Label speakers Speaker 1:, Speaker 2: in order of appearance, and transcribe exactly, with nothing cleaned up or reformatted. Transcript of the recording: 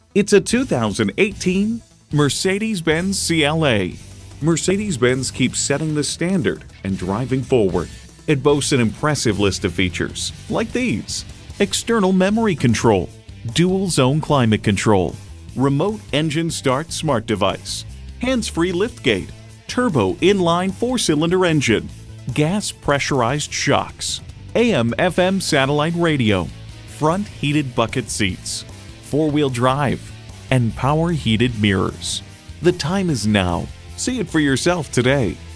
Speaker 1: It's a two thousand eighteen Mercedes-Benz C L A. Mercedes-Benz keeps setting the standard and driving forward. It boasts an impressive list of features like these: external memory control, dual zone climate control, remote engine start smart device, hands-free liftgate, turbo inline four-cylinder engine, gas pressurized shocks, A M F M satellite radio, front heated bucket seats, four-wheel drive, and power heated mirrors. The time is now. See it for yourself today.